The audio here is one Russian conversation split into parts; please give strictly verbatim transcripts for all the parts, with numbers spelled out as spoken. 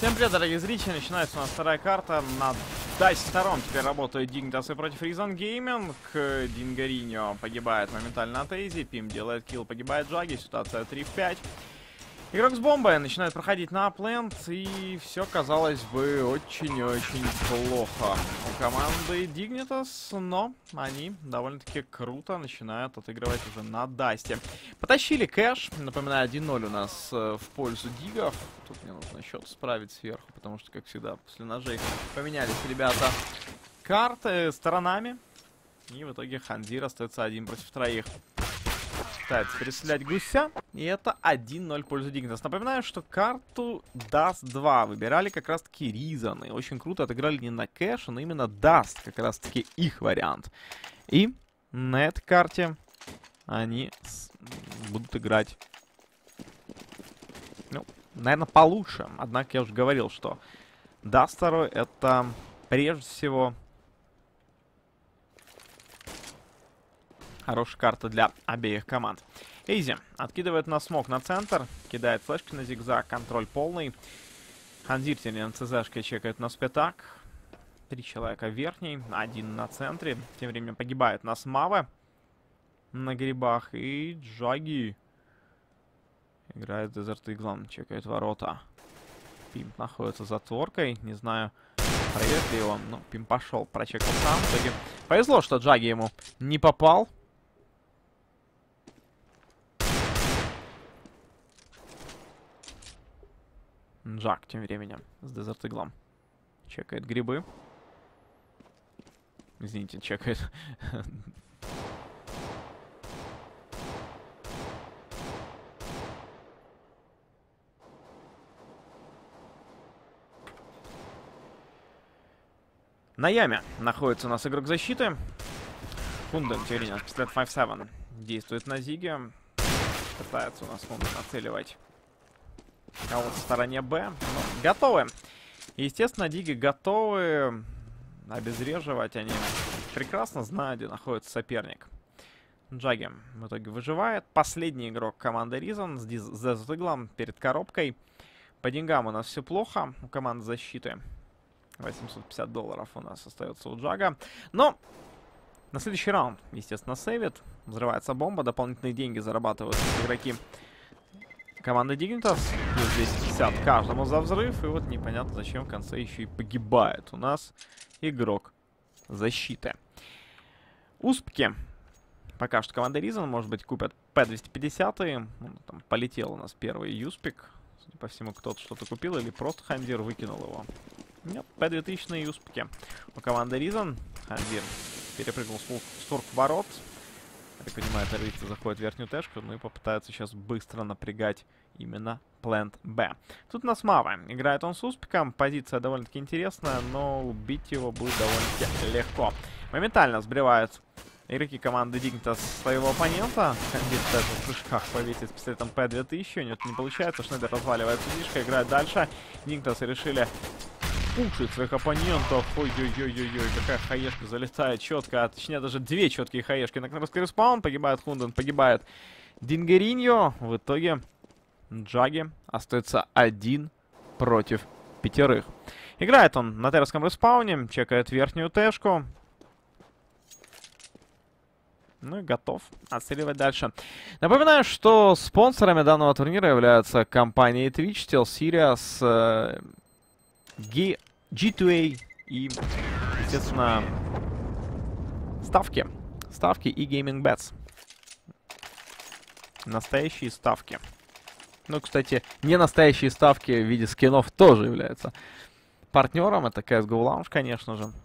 Всем привет, дорогие зрители, начинается у нас вторая карта. На Дайсе втором теперь работают Dignitas против Reason Gaming. Дингариньо погибает моментально от Эйзи, Пим делает килл, погибает Джаги, ситуация три в пять. Игрок с бомбой начинает проходить на апленд, и все, казалось бы, очень-очень плохо у команды Dignitas, но они довольно-таки круто начинают отыгрывать уже на Дасте. Потащили кэш, напоминаю, один ноль у нас э, в пользу Дигов. Тут мне нужно счет справить сверху, потому что, как всегда, после ножей поменялись ребята карты сторонами. И в итоге Ханзир остается один против троих. Пытается переселять гуся, и это один ноль в пользу Dignitas. Напоминаю, что карту Даст два выбирали как раз-таки Reason. И очень круто отыграли не на кэш, но именно Даст, как раз-таки их вариант. И на этой карте они будут играть, ну, наверное, получше. Однако я уже говорил, что Даст два это прежде всего хорошая карта для обеих команд. Эйзи откидывает на смок на центр, кидает флешки на зигзаг, контроль полный. Ханзир на ЦЗшке чекает на спитак. Три человека в верхней, один на центре. Тем временем погибает у нас Мава на грибах. И Джаги играет Desert Eagle, чекает ворота. Пим находится за творкой, не знаю, проверит ли он. Ну, Пим пошел, прочекал сам. В итоге повезло, что Джаги ему не попал. Джак тем временем с Desert Eagle чекает грибы. Извините, чекает. На яме находится у нас игрок защиты. Хунден, тем временем, пистолет пять семь действует на Зиге. Пытается у нас Хунден нацеливать кого-то в стороне Б. Ну, готовы. Естественно, Диги готовы обезвреживать. Они прекрасно знают, где находится соперник. Джаги в итоге выживает. Последний игрок команды Reason с Desert Eagle перед коробкой. По деньгам у нас все плохо у команды защиты. восемьсот пятьдесят долларов у нас остается у Джага. Но на следующий раунд, естественно, сейвит. Взрывается бомба. Дополнительные деньги зарабатывают игроки команда Dignitas. Плюс двести пятьдесят каждому за взрыв. И вот непонятно, зачем в конце еще и погибает у нас игрок защиты. Успки. Пока что команда Reason, может быть, купят П двести пятьдесят. Ну, там полетел у нас первый Юспик. Судя по всему, кто-то что-то купил или просто Ханзир выкинул его. Нет, П две тысячи на Юспике. У команды Reason Ханзир перепрыгнул в створку ворот. Я так понимаю, террористы заходят в верхнюю тэшку, ну и попытаются сейчас быстро напрягать именно Plant Б. Тут у нас Мава. Играет он с Успиком. Позиция довольно-таки интересная, но убить его будет довольно-таки легко. Моментально сбривают игроки команды Dignitas своего оппонента. Ханзир даже в прыжках повесит с пистолетом П две тысячи. У него это не получается. Шнайдер разваливается слишком, играет дальше. Dignitas решили пушить своих оппонентов. Ой-ой-ой-ой-ой, какая хаешка залетает четко. А точнее, даже две четкие хаешки. На кнопке респаун. Погибает Хунден, погибает Дингариньо. В итоге Джаги остается один против пятерых. Играет он на террорском респауне. Чекает верхнюю тэшку. Ну и готов отстреливать дальше. Напоминаю, что спонсорами данного турнира являются компании Twitch, SteelSerious, э, G два А и, естественно, ставки. Ставки и Gaming Bets. Настоящие ставки. Ну, кстати, не настоящие ставки в виде скинов тоже являются партнером. Это си эс го Lounge, конечно же.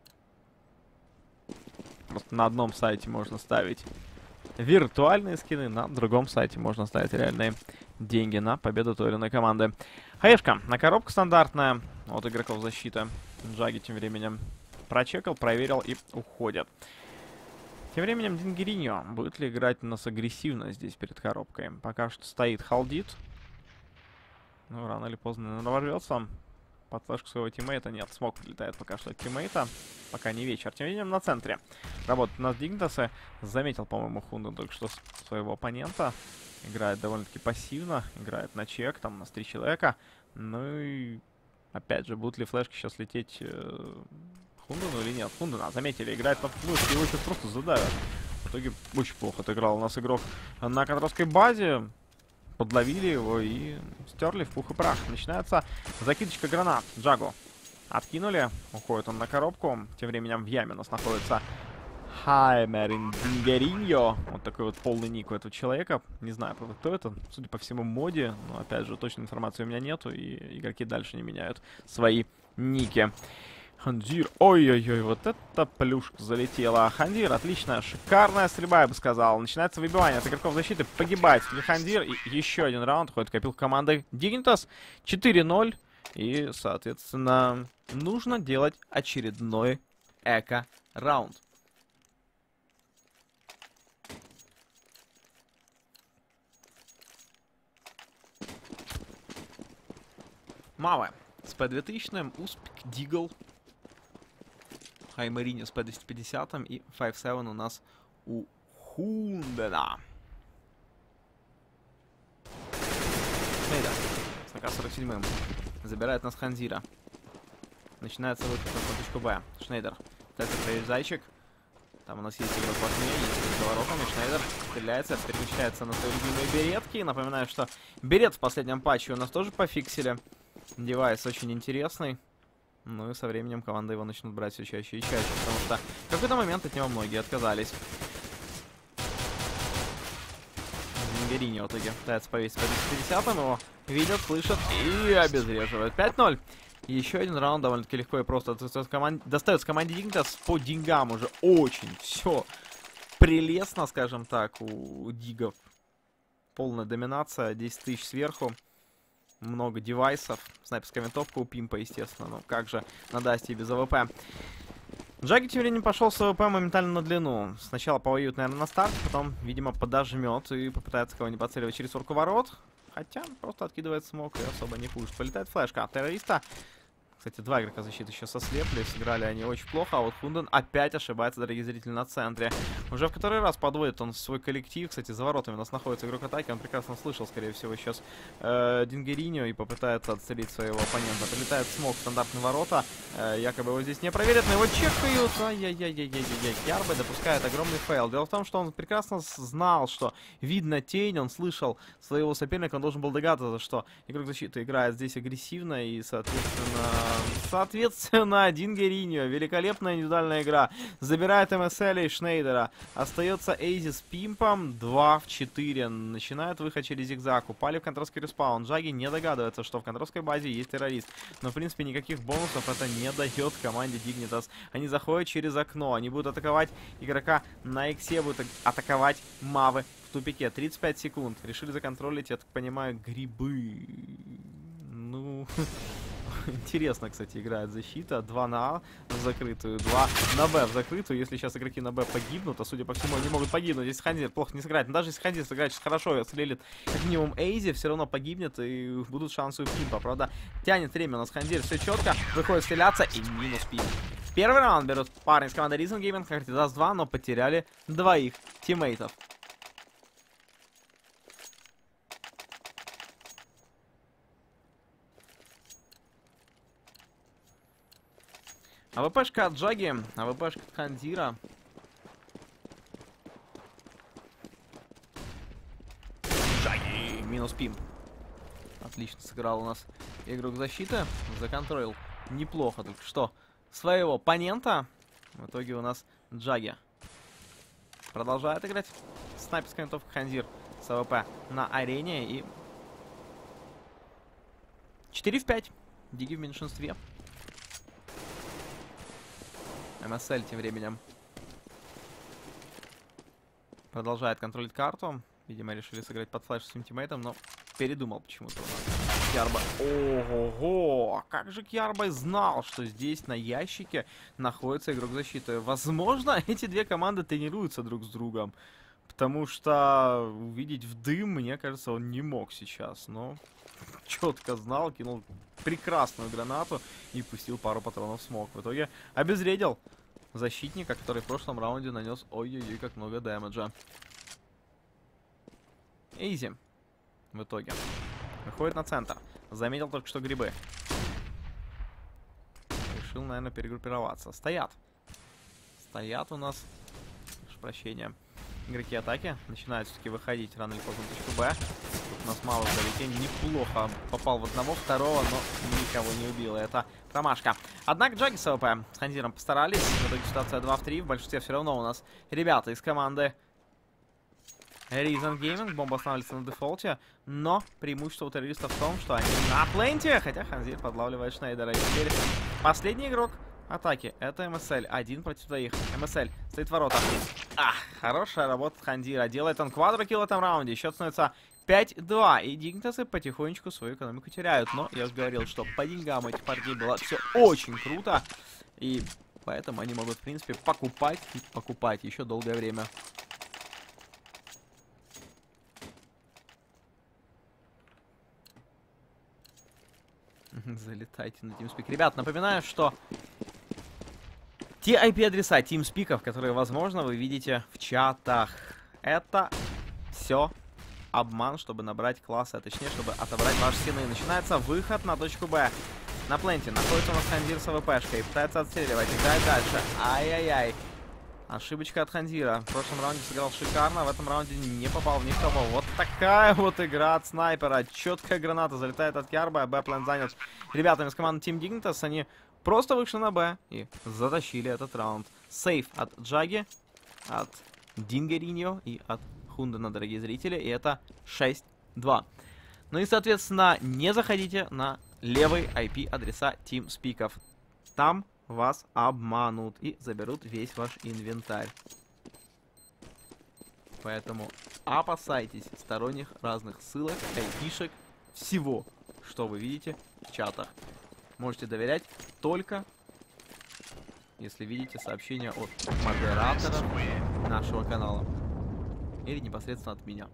Просто на одном сайте можно ставить виртуальные скины, на другом сайте можно ставить реальные деньги на победу той или иной команды. Хаешка на коробку стандартная от игроков защиты. Джаги тем временем прочекал, проверил и уходит. Тем временем Дингариньо будет ли играть у нас агрессивно здесь перед коробкой? Пока что стоит, халдит. Ну, рано или поздно ворвется. Под флешку своего тиммейта. Нет, смог прилетает пока что от тиммейта. Пока не вечер. Тем временем на центре работает у нас Dignitas. Заметил, по-моему, Хунден только что своего оппонента. Играет довольно-таки пассивно. Играет на чек. Там у нас три человека. Ну и Опять же, будут ли флешки сейчас лететь э, Хундену или нет? Хундена, заметили, играет на флешке, его сейчас просто задавят. В итоге очень плохо отыграл у нас игрок на контрольской базе. Подловили его и стерли в пух и прах. Начинается закидочка гранат. Джагу откинули. Уходит он на коробку. Тем временем в яме у нас находится Хаймерин Дингериньо. Вот такой вот полный ник у этого человека. Не знаю, кто это. Судя по всему, моде. Но, опять же, точной информации у меня нету. И игроки дальше не меняют свои ники. Хандир. Ой-ой-ой, вот это плюшка залетела. Хандир, отлично. Шикарная стрельба, я бы сказал. Начинается выбивание от игроков защиты. Погибает Хандир. И еще один раунд. Ходит копилка команды Dignitas. четыре ноль. И, соответственно, нужно делать очередной эко-раунд. Маве с пэ две тысячи, Успик, Дигл, Хаймерине с пэ двести пятьдесят и пять семь у нас у Хундена. Шнейдер с эй ка сорок семь забирает нас Ханзира. Начинается выход на точку Б. Шнейдер пытается проверить зайчик. Там у нас есть игрок в окне, есть за воротами. Шнейдер стреляется, переключается на свои любимые беретки. Напоминаю, что берет в последнем патче у нас тоже пофиксили. Девайс очень интересный. Ну и со временем команда его начнут брать все чаще и чаще, потому что в какой-то момент от него многие отказались. Герини в итоге пытается повесить по двести пятьдесят, его видят, слышат и обезвреживают. пять ноль. Еще один раунд довольно-таки легко и просто достается команде, достается команде Dignitas. По дингам уже очень все прелестно, скажем так, у дигов. Полная доминация, десять тысяч сверху. Много девайсов. Снайперская винтовка у Пимпа, естественно. Ну как же на Дасте без АВП. Джаги тем временем пошел с АВП моментально на длину. Сначала повоюет, наверное, на старте, потом, видимо, подожмет и попытается кого-нибудь поцеливать через сорку ворот. Хотя просто откидывает смог и особо не пушит. Полетает флешка от террориста. Кстати, два игрока защиты сейчас ослепли. Сыграли они очень плохо. А вот Хунден опять ошибается, дорогие зрители, на центре. Уже в который раз подводит он свой коллектив. Кстати, за воротами у нас находится игрок атаки. Он прекрасно слышал, скорее всего, сейчас э, Дингериньо и попытается отстрелить своего оппонента. Прилетает смог в стандартные ворота. Э, якобы его здесь не проверят, но его чекают. Ай-яй-яй-яй-яй-яй. Ярбе допускает огромный фейл. Дело в том, что он прекрасно знал, что видно тень. Он слышал своего соперника. Он должен был догадываться, что игрок защиты играет здесь агрессивно и, соответственно... Соответственно, Дингериньо. Великолепная индивидуальная игра. Забирает эм эс эл и Шнейдера. Остается Эйзи с Пимпом. два в четыре. Начинает выход через зигзаг. Упали в контрольский респаун. Джаги не догадывается, что в контрольской базе есть террорист. Но, в принципе, никаких бонусов это не дает команде Dignitas. Они заходят через окно. Они будут атаковать игрока на иксе. Будут атаковать Мавы в тупике. тридцать пять секунд. Решили законтролить, я так понимаю, грибы. Ну... Интересно, кстати, играет защита. два на А в закрытую, два на Б в закрытую. Если сейчас игроки на Б погибнут, а судя по всему, они могут погибнуть. Если Хандир плохо не сыграет, но даже если Хандир сыграет сейчас хорошо и отстрелит как минимум Эйзи, все равно погибнет и будут шансы у Пимпа. Правда, тянет время у нас Хандир, все четко. Выходит стреляться и минус Пимп. Первый раунд берут парни из команды Risen Gaming, как даст два, но потеряли двоих тиммейтов. АВПшка от Джаги, АВПшка от Хандира. Джаги! Минус Пимп. Отлично сыграл у нас игрок защиты. Законтролил неплохо только что своего оппонента. В итоге у нас Джаги продолжает играть. Снайперская винтовка Хандир с АВП на арене. И четыре в пять. Диги в меньшинстве. эм эс эл тем временем продолжает контролить карту. Видимо, решили сыграть под флеш с своим тиммейтом, но передумал почему-то. Кьярба. Ого-го! А как же Кьярба знал, что здесь на ящике находится игрок защиты? Возможно, эти две команды тренируются друг с другом. Потому что увидеть в дым, мне кажется, он не мог сейчас. Но четко знал, кинул прекрасную гранату и пустил пару патронов в смог. В итоге обезвредил защитника, который в прошлом раунде нанес ой-ой-ой как много дэмэджа. Эйзи в итоге выходит на центр. Заметил только что грибы. решил, наверное, перегруппироваться. Стоят. Стоят у нас, прошу прощения, игроки атаки. Начинают все-таки выходить рано или поздно в точку Б. Тут у нас мало залетений. Неплохо попал в одного, второго, но никого не убил. Это промашка. Однако Джаги с АВП с Хандиром постарались. В итоге ситуация два в три. В большинстве все равно у нас ребята из команды Reason Gaming. Бомба останавливается на дефолте. Но преимущество у террористов в том, что они на пленте. Хотя Хандир подлавливает Шнейдера. И теперь последний игрок атаки. Это эм эс эль. Один против двоих. эм эс эль стоит в воротах. Ах, хорошая работа Хандира. Делает он квадрокилл в этом раунде. Счет становится пять два. И Дигнитасы потихонечку свою экономику теряют. Но я уже говорил, что по деньгам этих партий было все очень круто. И поэтому они могут, в принципе, покупать и покупать еще долгое время. Залетайте на TeamSpeak. Ребят, напоминаю, что те ай пи-адреса TeamSpeak'ов, которые, возможно, вы видите в чатах, это все обман, чтобы набрать классы, а точнее, чтобы отобрать ваши скины. Начинается выход на точку Б. На пленте находится у нас Хандир с АВПшкой. Пытается отстреливать. Играет дальше. Ай-яй-яй. Ошибочка от Хандира. В прошлом раунде сыграл шикарно, в этом раунде не попал в никого. Вот такая вот игра от снайпера. Четкая граната залетает от Кярба, Б-план занят ребятами из команды Team Dignitas. Они просто вышли на Б и затащили этот раунд. Сейф от Джаги, от Дингариньо и от Хундена, дорогие зрители. И это шесть два. Ну и, соответственно, не заходите на левый ай пи-адреса TeamSpeak'ов. Там вас обманут и заберут весь ваш инвентарь. Поэтому опасайтесь сторонних разных ссылок, айпишек, всего, что вы видите в чатах. Можете доверять только, если видите сообщения от модератора нашего канала. Или непосредственно от меня.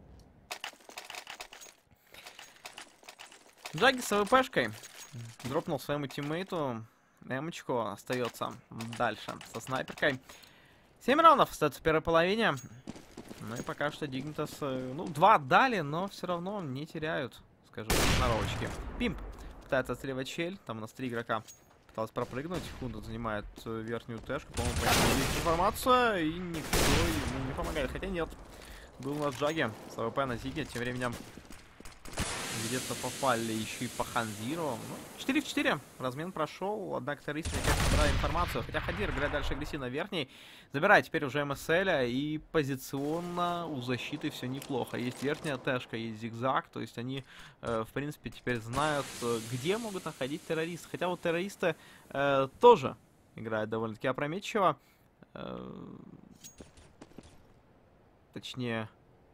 Джаги с АВПшкой дропнул своему тиммейту. Эмочку остается дальше со снайперкой. семь раундов остается в первой половине. Ну и пока что Dignitas, ну, два отдали, но все равно не теряют, скажем, сноровочки. Пимп пытается отстреливать щель. Там у нас три игрока пыталась пропрыгнуть. Хунда занимает верхнюю тэшку. По-моему, по нему есть информация, и никто ему не помогает. Хотя нет. Был у нас Джаги с АВП на Зиге. Тем временем где-то попали еще и по Хандиру. Ну, четыре в четыре. Размен прошел. Однако террористы собирают информацию. Хотя Хандир играет дальше агрессивно верхней. Забирает теперь уже эм эс эль. И позиционно у защиты все неплохо. Есть верхняя тэшка, есть зигзаг. То есть они, э, в принципе, теперь знают, где могут находить террористы. Хотя вот террористы э, тоже играют довольно-таки опрометчиво. Э, точнее...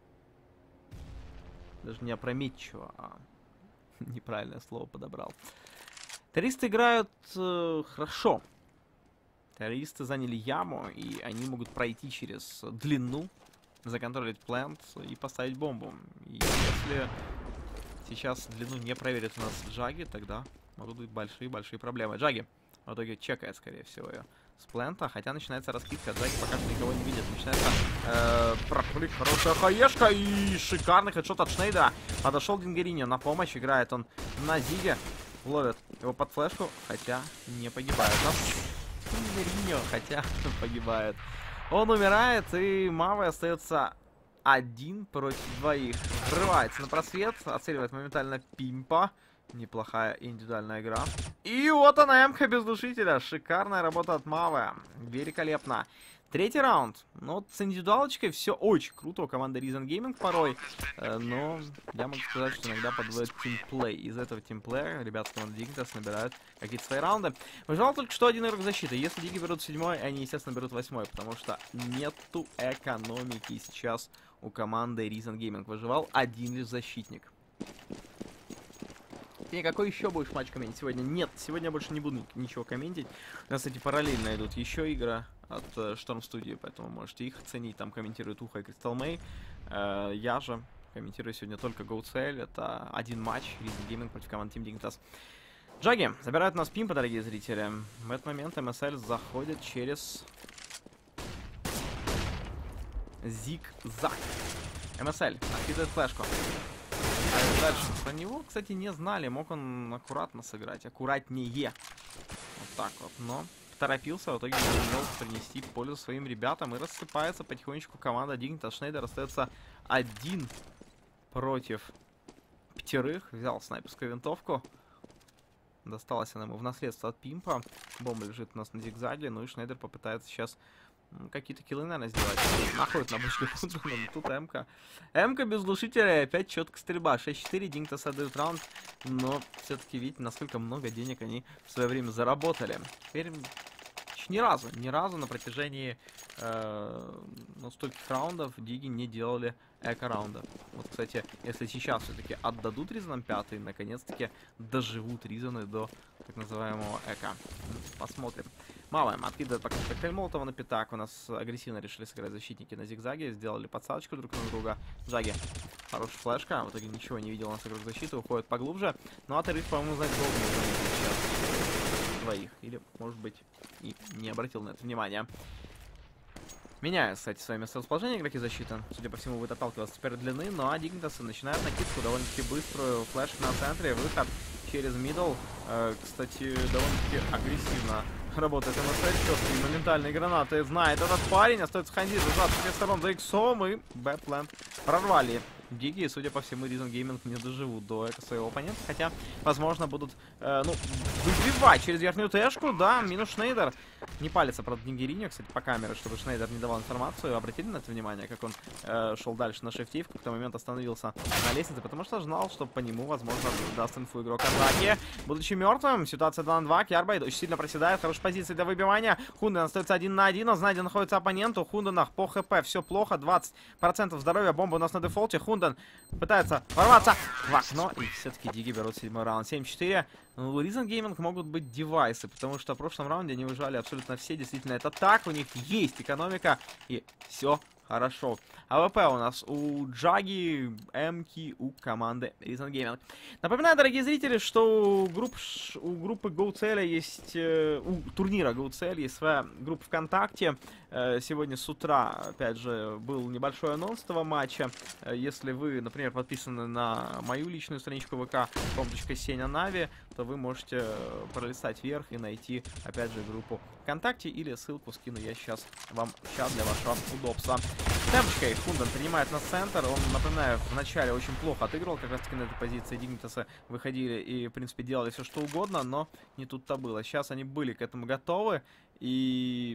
Даже не опрометчиво, а неправильное слово подобрал. Террористы играют э, хорошо. Террористы заняли яму, и они могут пройти через длину, законтролить плент и поставить бомбу. И если сейчас длину не проверит у нас Джаги, тогда могут быть большие-большие проблемы. Джаги в итоге чекает, скорее всего, ее с плента, хотя начинается раскидка. Джаги пока что никого не видит. Начинается э, прокрыть, хорошая хаешка и шикарный хедшот от Шнейдера. Подошел Дингариньо на помощь, играет он на Зиге. Ловит его под флешку, хотя не погибает. Дингариньо, хотя погибает. Он умирает, и Мавы остается один против двоих. Врывается на просвет, оцеливает моментально Пимпа. Неплохая индивидуальная игра. И вот она, эмка без душителя. Шикарная работа от Мавы. Великолепно. Третий раунд. Ну, вот с индивидуалочкой все очень круто у команды Reason Gaming порой. Э, но я могу сказать, что иногда подводит тимплей. Из этого тимплея ребята с команды Dignitas набирают какие-то свои раунды. Выживал только что один игрок защиты. Если Диги берут седьмой, они, естественно, берут восьмой. Потому что нету экономики сейчас у команды Reason Gaming. Выживал один лишь защитник. И какой еще будешь матч комментить сегодня? Нет, сегодня я больше не буду ничего комментить. У нас, кстати, параллельно идут еще игры от uh, Storm Studio, поэтому можете их оценить. Там комментирует Уха и Crystal May. Uh, я же комментирую сегодня только GoCell. Это один матч Reason Gaming против команды Team Dignitas. Джаги забирают у нас Пимпа, дорогие зрители. В этот момент эм эс эль заходит через зигзаг. эм эс эль откидывает флешку. А дальше про него, кстати, не знали. Мог он аккуратно сыграть. Аккуратнее. Вот так вот, но торопился, в итоге не сумел принести пользу своим ребятам, и рассыпается потихонечку команда Dignitas. Шнейдер остается один против пятерых. Взял снайперскую винтовку. Досталась она ему в наследство от Пимпа. Бомба лежит у нас на зигзаге, ну и Шнейдер попытается сейчас какие-то киллы, наверное, сделать. Находит на бочке Хундана, но тут МК. МК без глушителя, и опять четко стрельба. шесть четыре, Dignitas отдают раунд, но все-таки видите, насколько много денег они в свое время заработали. Теперь ни разу, ни разу на протяжении э, ну, стольких раундов Диги не делали эко-раунда. Вот, кстати, если сейчас все-таки отдадут Ризанам пятый, наконец-таки доживут Ризаны до так называемого эко. Посмотрим. Малым откидывает пока коктейль Молотова на пятак. У нас агрессивно решили сыграть защитники на зигзаге. Сделали подсадочку друг на друга. Джаги. Хорошая флешка. В итоге ничего не видел у нас игрок защиты. Уходит поглубже. Ну а Тариф, по-моему, знать долго сейчас двоих. Или, может быть, и не обратил на это внимания. Меняют, кстати, свое месторасположение игроки защиты. Судя по всему, будет отталкиваться теперь длины. Ну а Dignitas начинают накидку довольно-таки быструю. Флешка на центре. Выход через мидл. Э, кстати, довольно-таки агрессивно работает эм эс эс. И моментальные гранаты знает этот парень. Остается Ханди зажат с двух сторон за иксом. И Бэплэнд прорвали. Диги, судя по всему, Reason Gaming не доживут до эко своего оппонента. Хотя, возможно, будут, э, ну, выбивать через верхнюю тэшку. Да, минус Шнейдер. Не палится, правда, Дингериньо, кстати, по камере, чтобы Шнейдер не давал информацию. Обратили на это внимание, как он э, шел дальше на шифте, в какой-то момент остановился на лестнице, потому что знал, что по нему, возможно, даст инфу игрок атаки. Будучи мертвым, ситуация два на два. Кьярбайд очень сильно проседает. Хорошая позиция для выбивания. Хунден остается один на один. Он знает, где находится оппонент. У Хунденах по хп все плохо. двадцать процентов здоровья. Бомба у нас на дефолте. Хунден пытается ворваться в окно. И все-таки Диги берут седьмой раунд. семь четыре. Ну, у Reason Gaming могут быть девайсы, потому что в прошлом раунде они выжали абсолютно все. Действительно, это так. У них есть экономика. И все хорошо. АВП у нас у Джаги, Эмки, у команды Reason Gaming. Напоминаю, дорогие зрители, что у, групп, у группы GoCell есть... Э, у турнира GoCell есть своя группа ВКонтакте. Э, сегодня с утра, опять же, был небольшой анонс этого матча. Э, если вы, например, подписаны на мою личную страничку ВК .Сеня.Нави, то вы можете пролистать вверх и найти, опять же, группу ВКонтакте, или ссылку скину я сейчас вам в чат для вашего удобства. Темпочкой Хунден принимает на центр. Он, напоминаю, вначале очень плохо отыгрывал, как раз таки на этой позиции. Dignitas выходили и, в принципе, делали все что угодно, но не тут-то было. Сейчас они были к этому готовы, и...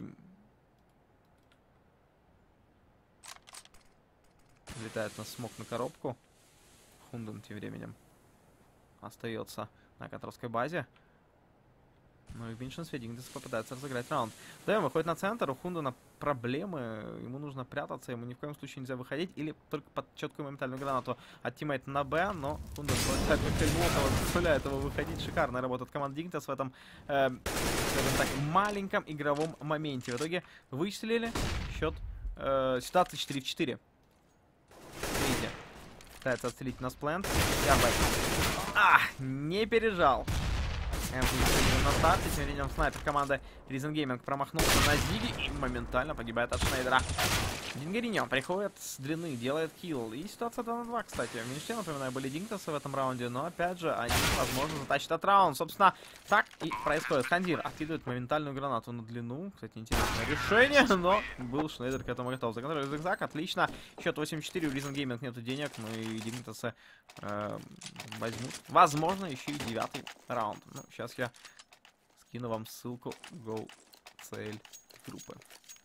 Летает на смог на коробку. Хунден тем временем остается на контровской базе. Ну и в меньшинстве Dignitas попытается разыграть раунд. Дэм выходит на центр, у Хундена проблемы, ему нужно прятаться, ему ни в коем случае нельзя выходить, или только под четкую моментальную гранату от тиммейта на Б, но Хунден заставляет его выходить. Шикарная работа от команды Dignitas в этом, э, скажем так, маленьком игровом моменте. В итоге вычислили счет, э, ситуация четыре в четыре. Видите, пытается отстрелить нас плент. А, не пережал. На старте, тем временем снайпер команды Reason Gaming промахнулся на Диги и моментально погибает от Шнейдера. Дингериньо приходит с длины, делает килл. И ситуация два на два, кстати. В меньшинстве, напоминаю, были Dignitas в этом раунде, но опять же, они, возможно, затащат этот раунд. Собственно, так и происходит. Хандир откидывает моментальную гранату на длину. Кстати, интересное решение, но был Шнейдер к этому готов. Законтролирует зигзаг, отлично. Счет восемь четыре, у Reason Gaming нету денег, но и Dignitas э, возьмут, возможно, еще и девятый раунд. Ну, сейчас я скину вам ссылку GoCell группы.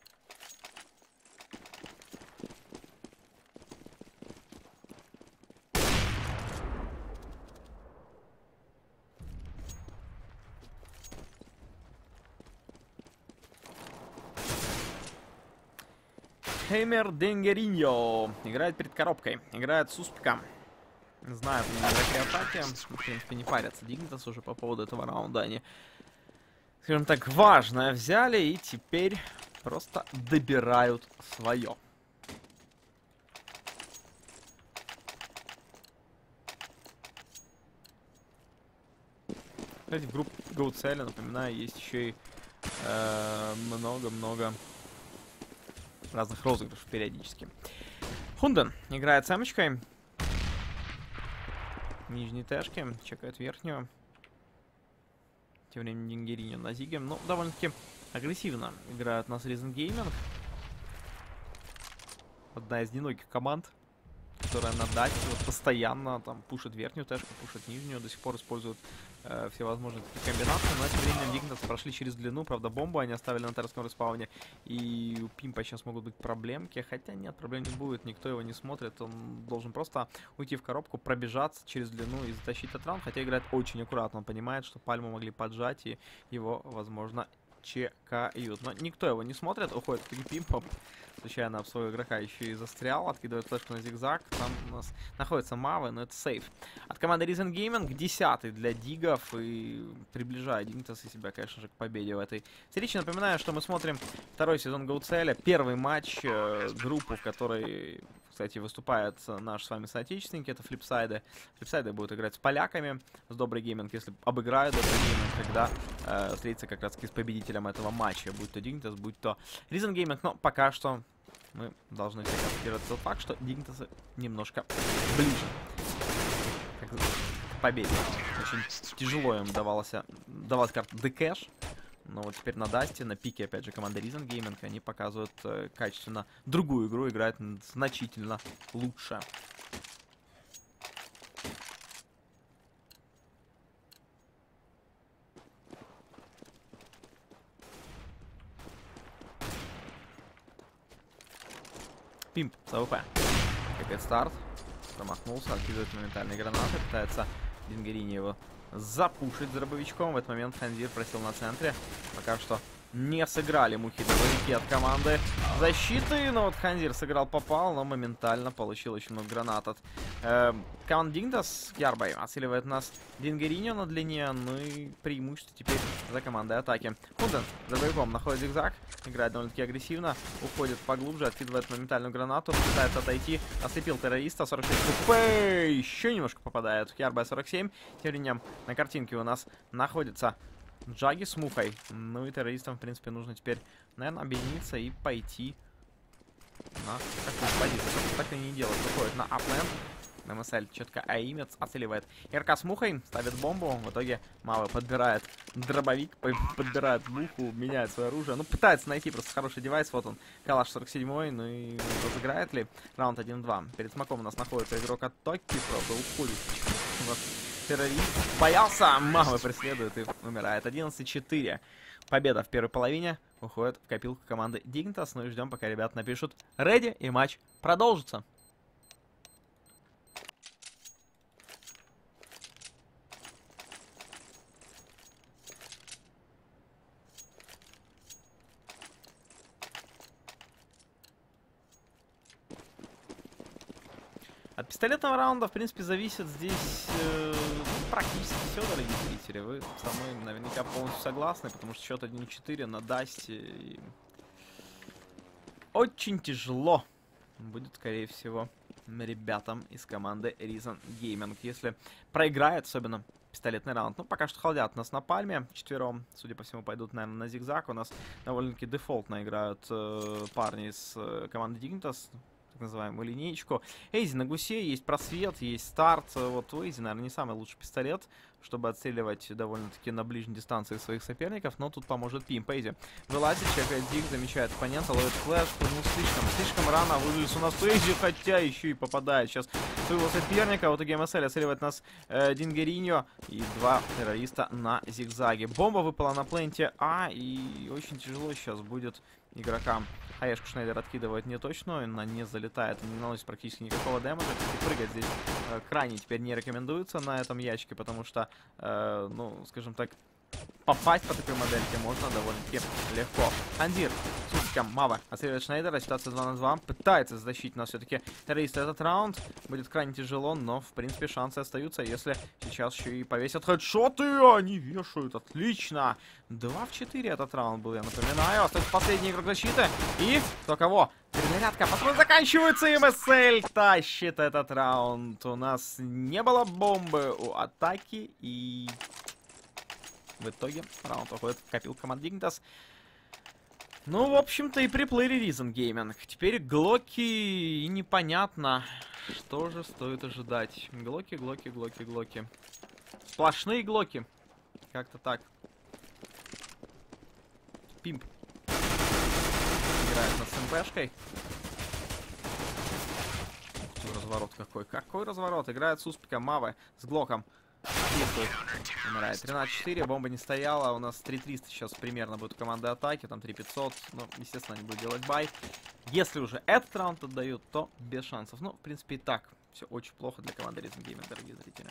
Хеймер Дингериньо играет перед коробкой, играет с успехом. Знают мне игроки атаки, в принципе, не парятся Dignitas уже по поводу этого раунда. Они, скажем так, важное взяли и теперь просто добирают свое. Кстати, в группе GoCell, напоминаю, есть еще и много-много э, разных розыгрышей периодически. Хунден играет с эмочкой. Нижней тэшки, чекает верхнюю. Тем временем Дингериньо на Зиге. Ну, довольно-таки агрессивно играют у нас Risen Gaming. Одна из немногих команд, которая на дате вот постоянно там пушит верхнюю тэшку, пушит нижнюю, до сих пор используют э, все возможные такие комбинации. Но тем временем Дигнитас прошли через длину, правда бомбу они оставили на террасском респауне. И у Пимпа сейчас могут быть проблемки, хотя нет, проблем не будет, никто его не смотрит. Он должен просто уйти в коробку, пробежаться через длину и затащить этот раунд, хотя играет очень аккуратно, он понимает, что пальму могли поджать и его, возможно, чекают. Но никто его не смотрит, уходит к Пимпу. Случайно об своего игрока еще и застрял, откидывает флешку на зигзаг. Там у нас находится Мавы, но это сейф. От команды Risen Gaming десятый для дигов и приближает Дигнитас и себя, конечно же, к победе в этой встрече. Напоминаю, что мы смотрим второй сезон GoCell, первый матч, э, группу, в которой, кстати, выступает наш с вами соотечественники, это Флипсайды. Флипсайды будут играть с поляками, с Добрый Гейминг, если обыграют Добрый Гейминг, тогда э, встретиться как раз таки с победителем этого матча, будь то Дигнитас, будь то Risen Gaming, но пока что мы должны констатировать тот факт, что Дигнитасы немножко ближе к победе. Очень тяжело им давалась, давалась карта Дэкэш. Но вот теперь на Дасте, на пике, опять же, команды Risen Gaming, они показывают э, качественно другую игру, играют значительно лучше. Пимп с АВП. Какой старт. Промахнулся, откидывает моментальные гранаты, пытается Дингериньо его запушить с дробовичком. В этот момент Ханзир просил на центре. Пока что не сыграли мухи-дробовики от команды защиты. Но вот Ханзир сыграл, попал, но моментально получил очень много гранат от э, команды Дигнитас. Ярбай отселивает нас Дингериньо на длине. Ну и преимущество теперь за командой атаки. Хунден за боевиком находит зигзаг. Играет довольно-таки агрессивно. Уходит поглубже, откидывает моментальную гранату. Пытается отойти. Ослепил террориста. сорок шесть хп. Еще немножко попадает. Ярбай сорок семь. Тем временем на картинке у нас находится Джаги с мухой. Ну и террористам, в принципе, нужно теперь, наверное, объединиться и пойти на такую позицию. Так и не делают. Выходит на апленд. МСЛ четко аимец, оцеливает РК с мухой, ставит бомбу. В итоге Мава подбирает дробовик, подбирает муху, меняет свое оружие. Ну, пытается найти просто хороший девайс. Вот он, Калаш сорок семь. Ну и разыграет ли раунд один-два. Перед смоком у нас находится игрок от Токи. Правда, уходит. У нас террорист боялся. Мава преследует и умирает. одиннадцать четыре. Победа в первой половине уходит в копилку команды Дигнитас. Ну и ждем, пока ребята напишут ready, и матч продолжится. От пистолетного раунда, в принципе, зависит здесь э, практически все, дорогие зрители. Вы со мной наверняка полностью согласны, потому что счет один четыре на Дасте. И очень тяжело будет, скорее всего, ребятам из команды Risen Gaming, если проиграет, особенно пистолетный раунд. Ну, пока что холдят нас на пальме. Четвером, судя по всему, пойдут, наверное, на зигзаг. У нас довольно-таки дефолтно играют э, парни из э, команды Dignitas. Называемую линеечку. Эйзи на гусе, есть просвет, есть старт. Вот у Эйзи, наверное, не самый лучший пистолет, чтобы отстреливать довольно-таки на ближней дистанции своих соперников, но тут поможет Пимп. Эйзи вылазит, чекает дик, замечает оппонента, ловит флеш. Ну, слишком, слишком рано вылез у нас Эйзи, хотя еще и попадает сейчас своего соперника. Вот и ГМСЛ отстреливает нас э, Дингериньо и два террориста на зигзаге. Бомба выпала на пленте А, и очень тяжело сейчас будет игрокам. Хаешку Шнайдер откидывает не точно, она не залетает, не наносит практически никакого дэмэджа. И прыгать здесь э, крайне теперь не рекомендуется на этом ящике, потому что, э, ну, скажем так, попасть по такой модельке можно довольно-таки легко. Андир с усиком Мава отстреливает Шнайдера, ситуация два на два. Пытается защитить нас все-таки террорист этот раунд. Будет крайне тяжело, но, в принципе, шансы остаются, если сейчас еще и повесят хедшоты. Они вешают, отлично. два в четыре этот раунд был, я напоминаю. Остается последний игрок защиты. И кто кого? Перезарядка, патрон заканчивается, и МСЛ тащит этот раунд. У нас не было бомбы у атаки, и в итоге раунд уходит в копилку команд Dignitas. Ну, в общем-то, и приплыли Risen Gaming. Теперь глоки, и непонятно, что же стоит ожидать. Глоки, глоки, глоки, глоки. Сплошные глоки. Как-то так. Пимп играет с МПшкой. Разворот какой. Какой разворот? Играет с успехом Мавы с Глоком. Умирает. тринадцать четыре, бомба не стояла. У нас три триста сейчас примерно будет у команды атаки. Там три пятьсот. Ну, естественно, они будут делать бай. Если уже этот раунд отдают, то без шансов. Ну, в принципе, и так все очень плохо для команды Risen Gaming, дорогие зрители.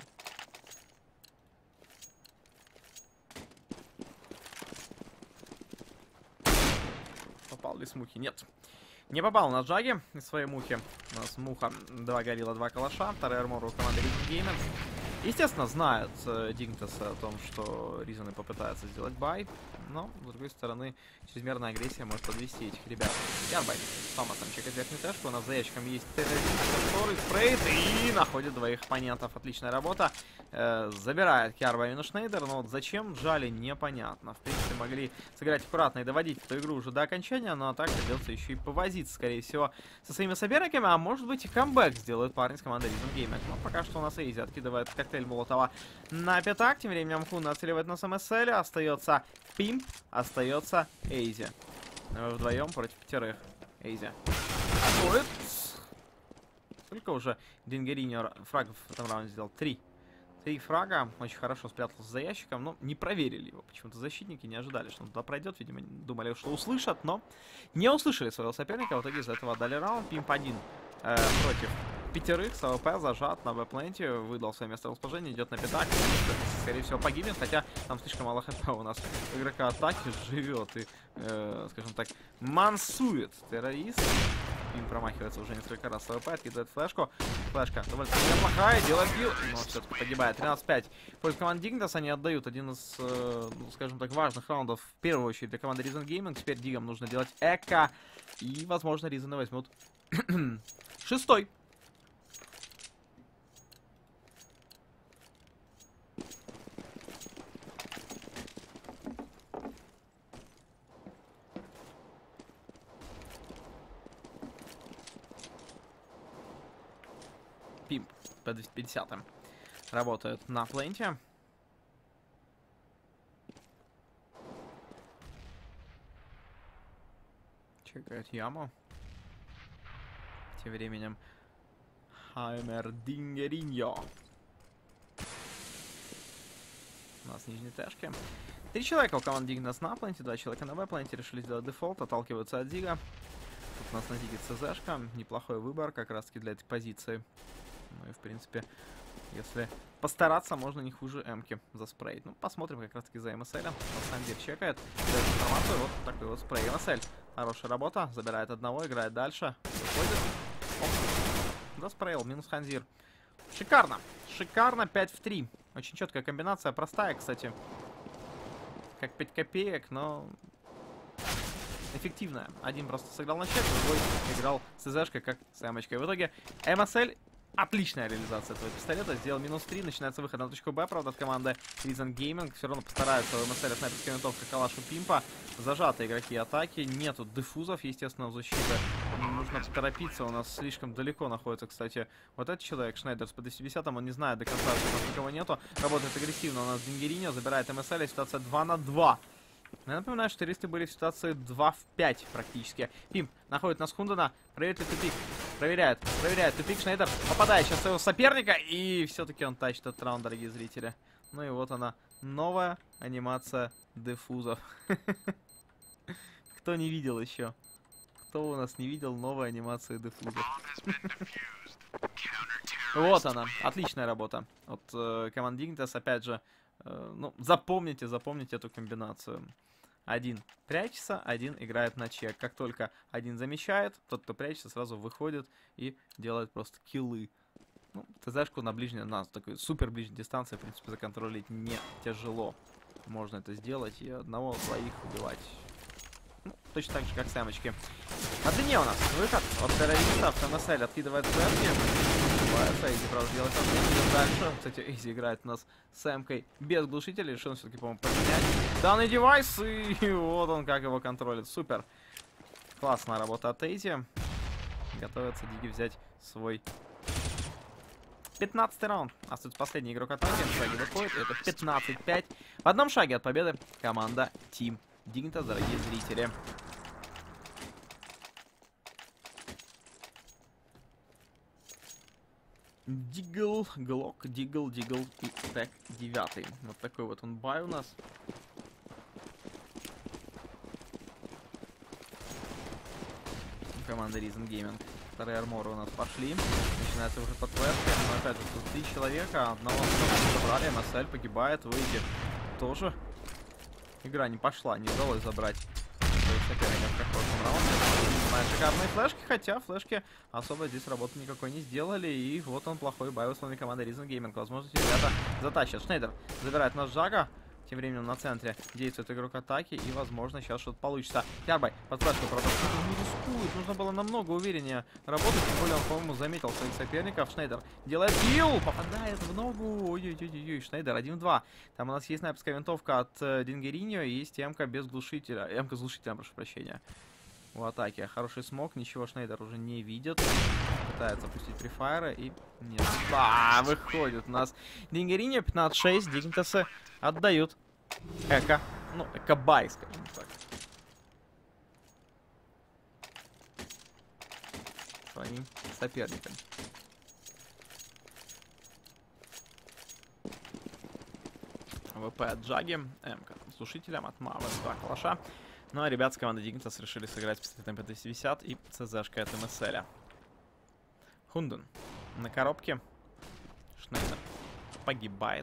Попал ли с мухи? Нет. Не попал на Джаги из своей мухи. У нас муха, два горилла, два калаша. Второй армор у команды Risen Gaming. Естественно, знают э, Дигнитас о том, что Ризаны попытаются сделать бай. Но, с другой стороны, чрезмерная агрессия может подвести этих ребят. Ярбай. Томас там чекает верхнюю тэшку. У нас за ящиком есть террорист, который спрейт и находит двоих оппонентов. Отличная работа. Э, забирает Ярбай минус Шнейдер. Но вот зачем Джали, непонятно. В принципе, могли сыграть аккуратно и доводить эту игру уже до окончания. Но так придется еще и повозиться, скорее всего, со своими соперниками. А может быть и камбэк сделают парни с командой Risen Gaming. Но пока что у нас Эйзи откидывает коктейль Молотова на пятак. Тем временем Хун нацеливает на СМСЛ. Остается Пимп, остается Эйзи. Вдвоем против пятерых. Эйзи. Атакует. Сколько уже Дингериньо фрагов в этом раунде сделал? Три. Три фрага. Очень хорошо спрятался за ящиком, но не проверили его. Почему-то защитники не ожидали, что он туда пройдет. Видимо, думали, что услышат, но не услышали своего соперника. В итоге из-за этого отдали раунд. Пимп один э, против пятерых. С АВП зажат на Б-пленте. Выдал свое место расположения. Идет на пятак. Скорее всего, погибнет. Хотя там слишком мало хп у нас игрока атаки живет. И, э, скажем так, мансует террорист. Им промахивается уже несколько раз с АВП. Откидывает флешку. Флешка довольно неплохая. Делает бил. Но все-таки погибает. тринадцать пять. Против команды Дигнитас они отдают один из, э, ну, скажем так, важных раундов. В первую очередь для команды Risen Gaming. Теперь Дигам нужно делать эко. И, возможно, Ризаны возьмут шестой. Пимп по двести пятидесятым работает на пленте. Чекает яму. Тем временем Хаймер Дингериньо. У нас нижние тэшки. Три человека у команды Дигнас на пленте, два человека на Б-пленте. Решили сделать дефолт, отталкиваются от Дига. Тут у нас на Диге ЦЗшка. Неплохой выбор как раз таки для этой позиции. Ну и, в принципе, если постараться, можно не хуже Эмки заспреить. Ну, посмотрим как раз-таки за МСЛ. Сандир чекает. Дает информацию. Вот такой вот спрей. МСЛ. Хорошая работа. Забирает одного, играет дальше. Выходит. Оп. Заспрейл. Минус Ханзир. Шикарно. Шикарно. пять в три. Очень четкая комбинация. Простая, кстати. Как пять копеек, но эффективная. Один просто сыграл на чек, другой играл с ИЗшкой, как с эмочкой. В итоге МСЛ. Отличная реализация этого пистолета. Сделал минус три. Начинается выход на точку Б. Правда, от команды Risen Gaming все равно постарается в МСЛ снайперская винтовка калашу Пимпа. Зажаты игроки атаки. Нету дефузов, естественно, у защиты. Нужно поторопиться. У нас слишком далеко находится, кстати, вот этот человек, Шнайдер с по двести пятидесятым. Он не знает до конца, что у нас никого нету. Работает агрессивно. У нас Дингериньо забирает МСЛ. Ситуация два на два. Я напоминаю, что туристы были в ситуации два в пять практически. Пимп находит нас Хундена. Проверяет ли тупик. Проверяет. Проверяет тупик. Шнайдер попадает сейчас своего соперника. И все-таки он тащит этот раунд, дорогие зрители. Ну и вот она. Новая анимация дефузов. Кто не видел еще? Кто у нас не видел новой анимации дефузов? Вот она. Отличная работа. Вот э, команда Дигнитас, опять же, э, ну, запомните, запомните эту комбинацию. Один прячется, один играет на чек. Как только один замечает, тот, кто прячется, сразу выходит и делает просто киллы. Ну, ТЗшку на ближней, на такой супер ближней дистанции, в принципе, законтролить не тяжело. Можно это сделать и одного, двоих убивать. Ну, точно так же, как сэмочки. На длине у нас выход от террористов. МСЛ откидывает сэмки. Эйзи, правда, делает идет дальше. Кстати, Эйзи играет у нас с эмкой без глушителя. Решил все-таки, по-моему, поменять данный девайс. И вот он, как его контролит. Супер. Классная работа от Эйзи. Готовится Диги взять свой пятнадцатый раунд. Остается последний игрок атаки. Шаги выходит. Это пятнадцать пять. В одном шаге от победы команда Team Dignitas, дорогие зрители. Дигл, Глок, Дигл, Дигл и Тэк девятый. Вот такой вот он бай у нас. Команда Reason Gaming. Вторые арморы у нас пошли. Начинается выход под флешкой. Но опять же, тут три человека. Одного забрали. эм эс эль погибает. Выйти тоже. Игра не пошла. Не удалось забрать соперников, как в прошлом раунде. Шикарные флешки. Хотя флешки особо здесь работы никакой не сделали. И вот он, плохой бай у своей команды Reason Gaming. Возможно, ребята затащат. Шнейдер забирает наш Джага. Тем временем на центре действует игрок атаки, и, возможно, сейчас что-то получится. Ярбай под флешку, правда, не рискует. Нужно было намного увереннее работать. Тем более он, по-моему, заметил своих соперников. Шнейдер делает килл, попадает в ногу. Ой-ой-ой-ой, Шнейдер один-два. Там у нас есть снайперская винтовка от э, Дингериньо, и есть М-ка без глушителя. М-ка с глушителем, прошу прощения. У атаки хороший смог, ничего Шнейдер уже не видит. Пытается пустить префайра и... Нет. А, выходит у нас Дингериньо пятнадцать шесть, Дигнитасы отдают Эко. Ну, Эко-бай, скажем так. Своим соперникам. ВП от Джаги, М-ка с глушителем от Мава, два калаша. Ну а ребят с команды Dignitas решили сыграть с пистолетом пи двести пятьдесят и ЦЗшкой от эм эс эль. Хунден на коробке. Шнейдер погибает.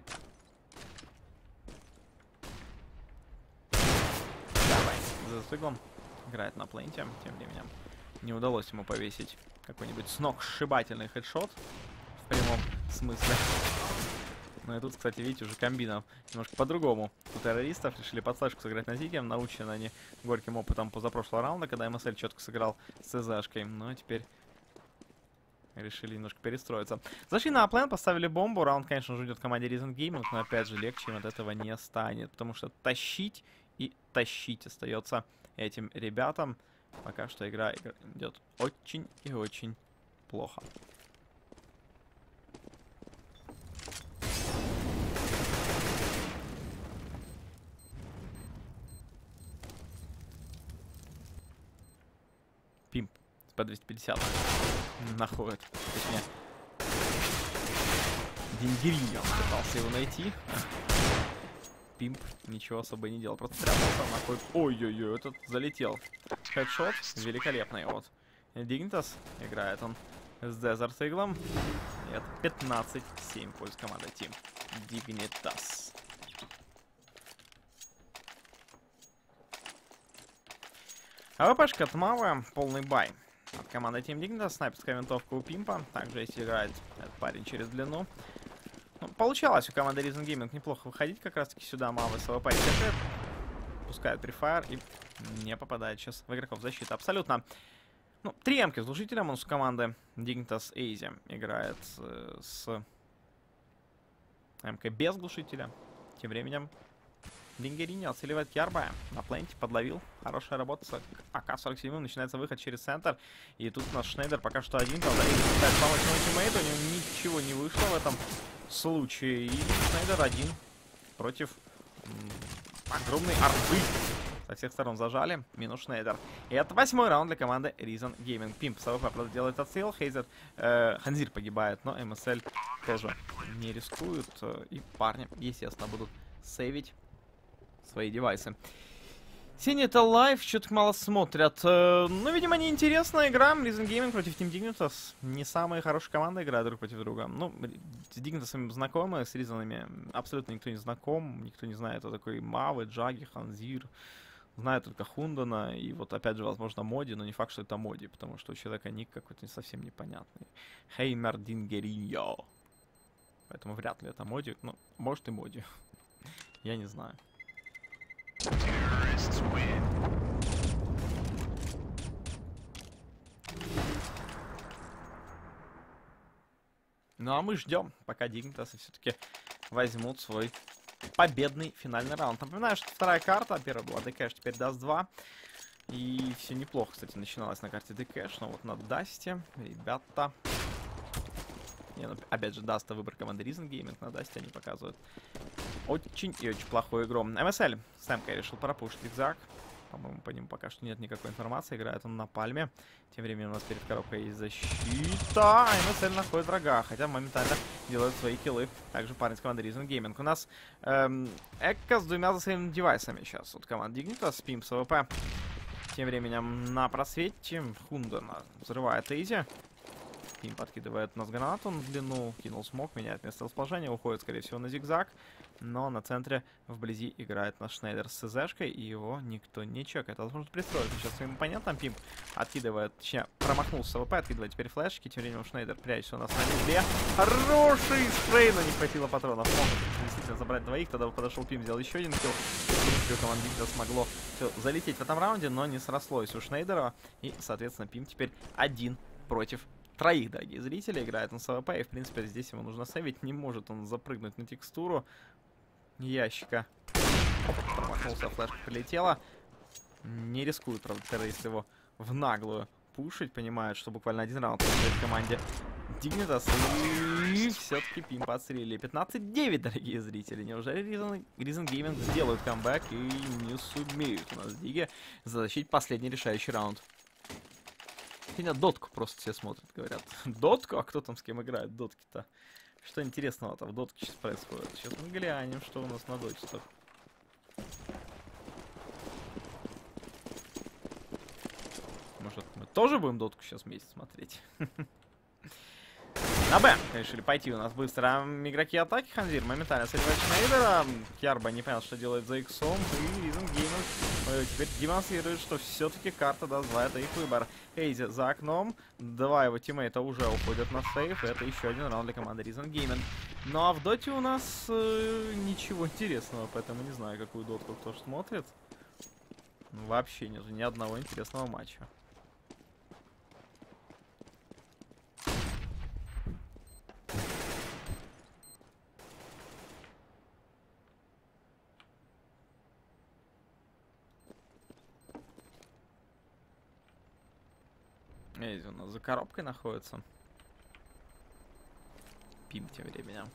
Давай, за стыглом. Играет на пленте. Тем временем не удалось ему повесить какой-нибудь сногсшибательный хедшот. В прямом смысле. Ну и тут, кстати, видите, уже комбинов немножко по-другому. У террористов решили под флешку сыграть на Зиге. Научены они горьким опытом позапрошлого раунда, когда эм эс эль четко сыграл с ЦЗшкой. Ну а теперь решили немножко перестроиться. Зашли на аплен, поставили бомбу. Раунд, конечно же, идет команде Reason Gaming, но опять же легче им от этого не станет. Потому что тащить и тащить остается этим ребятам. Пока что игра идет очень и очень плохо. Пимп с пэ двести пятьдесят находит. Точнее, Дингериньо пытался его найти. Пимп ничего особо не делал. Просто спрятался, находит. Ой-ой-ой, этот залетел. Хедшот великолепный. Вот. Dignitas играет он с Desert Eagle. И это пятнадцать семь в пользу команды Team Dignitas. АВПшка от Мавы, полный бай. От команды Team Dignitas, снайперская винтовка у Пимпа. Также если играет этот парень через длину. Ну, получалось у команды Reason Gaming неплохо выходить как раз таки сюда. Мавы с АВП чекает. Пускает префайр и не попадает сейчас в игроков защиты. Абсолютно. Ну, три эмки с глушителем. Он с команды Dignitas Easy играет э, с эмкой без глушителя. Тем временем Дингериньо отцеливает Ярбая. На пленте подловил. Хорошая работа с а ка сорок семь. Начинается выход через центр. И тут у нас Шнейдер пока что один. Правда, и пытается помочь своему тиммейту. У него ничего не вышло в этом случае. И Шнейдер один против огромной орды. Со всех сторон зажали. Минус Шнейдер. И это восьмой раунд для команды Reason Gaming. Пимп с АВП, правда, делает отстрел. Хейзер, э, Ханзир погибает. Но эм эс эль тоже не рискуют. И парни, естественно, будут сейвить свои девайсы. Синий-то лайв, что-то мало смотрят. Э, ну, видимо, неинтересная игра. Reason Gaming против Team Dignitas. Не самые хорошие команды играют друг против друга. Ну, с Dignitas'ами знакомы, с Reason'ами абсолютно никто не знаком. Никто не знает, кто такой Мавы, Джаги, Ханзир. Знает только Хундана. И вот, опять же, возможно, Моди, но не факт, что это Моди, потому что у человека ник какой-то совсем непонятный. Хеймер Дингериньо. Поэтому вряд ли это Моди. Ну, может и Моди. Я не знаю. Ну а мы ждем, пока Dignitas все-таки возьмут свой победный финальный раунд. Напоминаю, что вторая карта, первая была Дэкэш, теперь Даст два. И все неплохо, кстати, начиналось на карте Дэкэш, но вот на Дасте ребята Не, ну, опять же, Даста выбор команды Reason Gaming. На Дасте они показывают очень и очень плохую игру. эм эс эль с эмкой решил пропушить зигзаг. По-моему, по нему пока что нет никакой информации. Играет он на пальме. Тем временем у нас перед коробкой есть защита. А эм эс эль находит врага. Хотя моментально делают свои киллы. Также парень с команды Reason Gaming. У нас эм, Экка с двумя засейвными девайсами сейчас. Вот команда Dignitas, Pimp с АВП. Тем временем на просвете Хундена взрывает Эйзи. Пим подкидывает у нас гранату на длину, кинул смог, меняет место расположения, уходит, скорее всего, на зигзаг. Но на центре вблизи играет наш Шнейдер с СЗшкой, и его никто не чекает. Возможно, пристроить сейчас своим оппонентам. Пим откидывает, точнее, промахнулся с АВП, откидывает теперь флешки. Тем временем Шнейдер прячется у нас на земле. Хороший спрей, но не хватило патронов. Мог действительно забрать двоих, тогда подошел Пим, сделал еще один килл. У команды смогло все залететь в этом раунде, но не срослось у Шнейдера. И, соответственно, Пим теперь один против троих, дорогие зрители. Играет он с АВП, и, в принципе, здесь ему нужно сейвить. Не может он запрыгнуть на текстуру ящика. Оп, промахнулся, флешка прилетела. Не рискует, правда, террорист его в наглую пушить. Понимает, что буквально один раунд в команде Dignitas. И все-таки Пим подстрелили. пятнадцать девять, дорогие зрители. Неужели Reason, Reason Gaming сделают камбэк и не сумеют у нас Диги затащить последний решающий раунд? Меня дотку просто все смотрят, говорят. Дотку? А кто там с кем играет? Дотки-то. Что интересного там в дотке сейчас происходит? Сейчас мы глянем, что у нас на доте-то. Может, мы тоже будем дотку сейчас вместе смотреть? На Б решили пойти у нас быстро. Игроки атаки Ханзир моментально сливает Шнейдера. Кьярба не понял, что делает за иксом. И Reason Gaming теперь демонстрирует, что все-таки карта даст два. Это их выбор. Эйзи за окном. Два его тиммейта уже уходят на сейф. Это еще один раунд для команды Reason Gaming. Ну а в доте у нас э, ничего интересного. Поэтому не знаю, какую дотку кто смотрит. Вообще нет ни одного интересного матча. Эйзи у нас за коробкой находится. Пим тем временем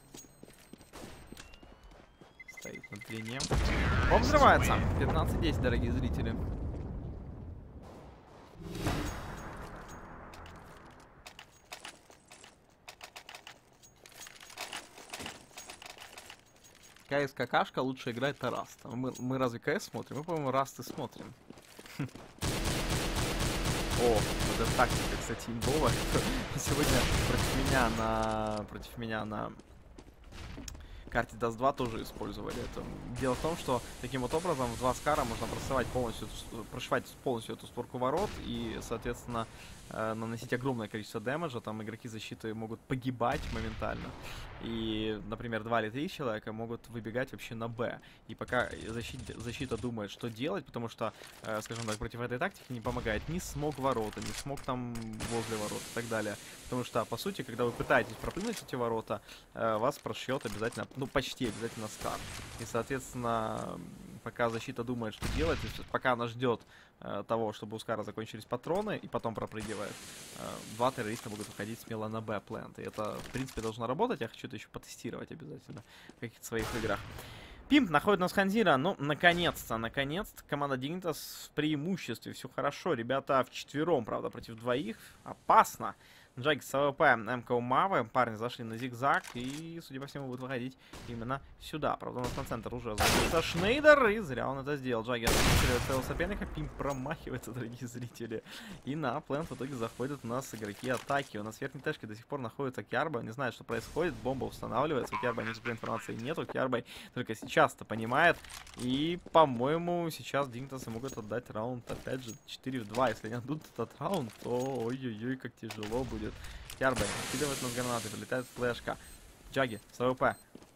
стоит на длине. Бомб взрывается. пятнадцать десять, дорогие зрители. КС какашка, лучше играет Раст. Мы, мы разве КС смотрим? Мы, по-моему, Расты смотрим. О, вот эта тактика, кстати, имбовая. Сегодня против меня на... Против меня на... карте Даст два тоже использовали это. Дело в том, что таким вот образом в два скара можно просывать полностью, прошивать полностью эту створку ворот и, соответственно, э, наносить огромное количество дэмэджа. Там игроки защиты могут погибать моментально. И, например, два или три человека могут выбегать вообще на Б. И пока защита, защита думает, что делать, потому что, э, скажем так, против этой тактики не помогает ни смог ворота, ни смог там возле ворот и так далее. Потому что, по сути, когда вы пытаетесь пропрыгнуть эти ворота, э, вас прошьет обязательно, ну, почти обязательно скар. И, соответственно, пока защита думает, что делать, пока она ждет э, того, чтобы у скара закончились патроны, и потом пропрыгивает, э, два террориста могут уходить смело на Б-плент. И это, в принципе, должно работать. Я хочу это еще потестировать обязательно в каких-то своих играх. Пимп находит нас Ханзира. Ну, наконец-то, наконец-то. Команда Dignitas в преимуществе. Все хорошо. Ребята вчетвером, правда, против двоих. Опасно. Джаги с АВП, МК у Мавы. Парни зашли на зигзаг. И, судя по всему, будут выходить именно сюда. Правда, у нас на центр уже забился Шнейдер. И зря он это сделал. Джаги отстреливает своего соперника. Пимп промахивается, дорогие зрители. И на плент в итоге заходят у нас игроки атаки. У нас в верхней тэшке до сих пор находится Кьярба. Не знает, что происходит. Бомба устанавливается. У Кьярба никакой информации нету. Кьярба только сейчас-то понимает. И, по-моему, сейчас Dignitas могут отдать раунд, опять же, четыре в два. Если они отдадут этот раунд, то ой-ой-ой, как тяжело будет. Кьярба скидывает нас гранаты, прилетает флешка. Джаги с АВП.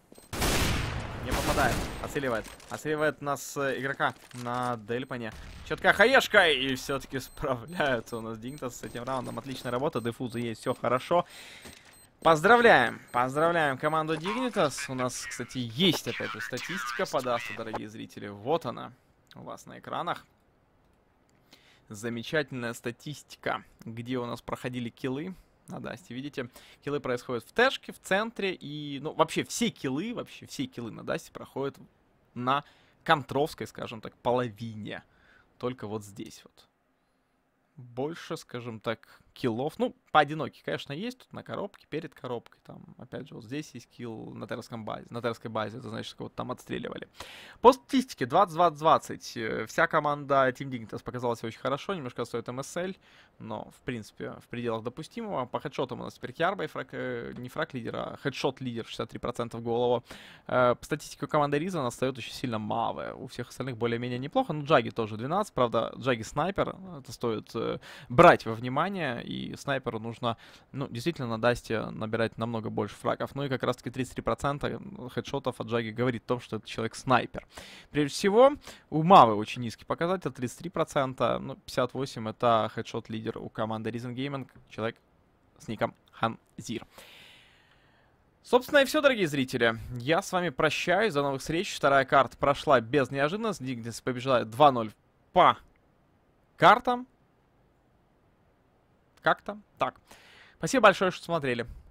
Не попадает. Отселивает. Отселивает нас э, игрока на Дельпане. Четкая хаешка. И все-таки справляются у нас Dignitas с этим раундом. Отличная работа. Дефузы есть. Все хорошо. Поздравляем. Поздравляем команду Dignitas. У нас, кстати, есть опять же статистика по Дасту, дорогие зрители. Вот она у вас на экранах. Замечательная статистика, где у нас проходили киллы. на Дасте. Видите, киллы происходят в тэшке, в центре, и, ну, вообще все киллы, вообще все киллы на Дасте проходят на контровской, скажем так, половине. Только вот здесь вот. Больше, скажем так, киллов. Ну, поодинокие, конечно, есть тут на коробке, перед коробкой. Там, опять же, вот здесь есть килл на террском базе. На террской базе, это значит, кого-то там отстреливали. По статистике двадцать двадцать двадцать. Вся команда Team Dignitas показалась очень хорошо. Немножко стоит эм эс эль, но, в принципе, в пределах допустимого. По хедшотам у нас теперь Ярбай, фраг, э, не фраг лидера, а хедшот лидер, шестьдесят три процента в голову. Э, по статистике у команды Reason отстает очень сильно Маве. У всех остальных более-менее неплохо. Ну, Джаги тоже двенадцать. Правда, Джаги снайпер. Это стоит э, брать во внимание. И снайперу нужно, ну, действительно, на Дасте набирать намного больше фрагов. Ну и как раз-таки тридцать три процента хедшотов от Джаги говорит о том, что это человек снайпер. Прежде всего, у Мавы очень низкий показатель, тридцать три процента. Ну, пятьдесят восемь процентов это хедшот лидер у команды Reason Gaming, человек с ником Ханзир. Собственно, и все, дорогие зрители. Я с вами прощаюсь. До новых встреч. Вторая карта прошла без неожиданности. Dignitas побеждает два ноль по картам. Как-то так. Спасибо большое, что смотрели.